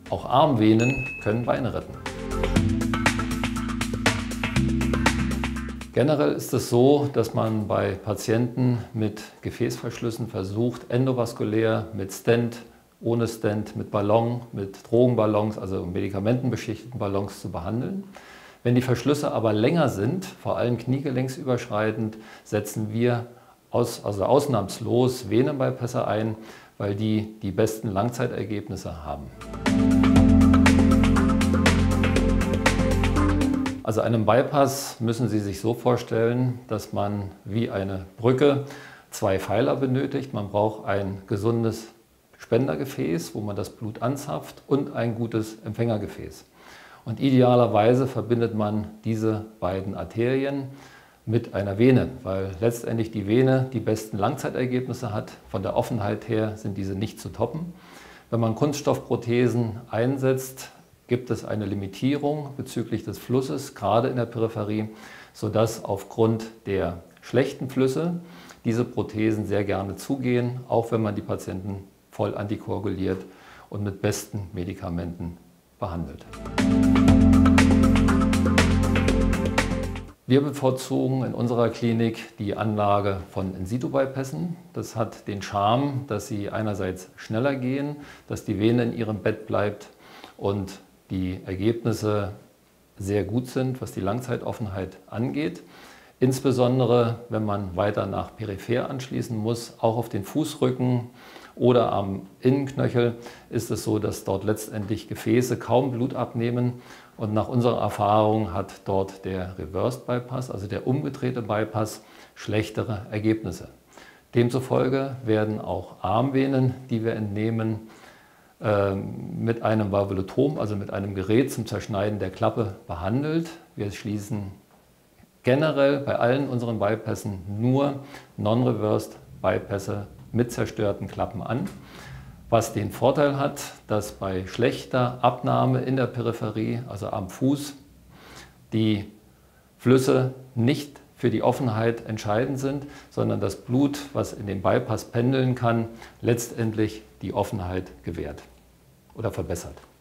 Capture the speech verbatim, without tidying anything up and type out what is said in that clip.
Auch Armvenen können Beine retten. Generell ist es so, dass man bei Patienten mit Gefäßverschlüssen versucht, endovaskulär mit Stent, ohne Stent, mit Ballon, mit Drogenballons, also medikamentenbeschichteten Ballons zu behandeln. Wenn die Verschlüsse aber länger sind, vor allem kniegelenksüberschreitend, setzen wir aus, also ausnahmslos Venenbypässe ein, weil die die besten Langzeitergebnisse haben. Also einen Bypass müssen Sie sich so vorstellen, dass man wie eine Brücke zwei Pfeiler benötigt. Man braucht ein gesundes Spendergefäß, wo man das Blut anzapft, und ein gutes Empfängergefäß. Und idealerweise verbindet man diese beiden Arterien mit einer Vene, weil letztendlich die Vene die besten Langzeitergebnisse hat. Von der Offenheit her sind diese nicht zu toppen. Wenn man Kunststoffprothesen einsetzt, gibt es eine Limitierung bezüglich des Flusses, gerade in der Peripherie, sodass aufgrund der schlechten Flüsse diese Prothesen sehr gerne zugehen, auch wenn man die Patienten voll antikoaguliert und mit besten Medikamenten behandelt. Wir bevorzugen in unserer Klinik die Anlage von In-situ-Bypässen. Das hat den Charme, dass sie einerseits schneller gehen, dass die Vene in ihrem Bett bleibt und die Ergebnisse sehr gut sind, was die Langzeitoffenheit angeht. Insbesondere, wenn man weiter nach peripher anschließen muss, auch auf den Fußrücken oder am Innenknöchel, ist es so, dass dort letztendlich Gefäße kaum Blut abnehmen. Und nach unserer Erfahrung hat dort der Reversed Bypass, also der umgedrehte Bypass, schlechtere Ergebnisse. Demzufolge werden auch Armvenen, die wir entnehmen, mit einem Valvulotom, also mit einem Gerät zum Zerschneiden der Klappe, behandelt. Wir schließen generell bei allen unseren Bypässen nur Non-Reversed Bypässe mit zerstörten Klappen an, was den Vorteil hat, dass bei schlechter Abnahme in der Peripherie, also am Fuß, die Flüsse nicht für die Offenheit entscheidend sind, sondern das Blut, was in den Bypass pendeln kann, letztendlich die Offenheit gewährt oder verbessert.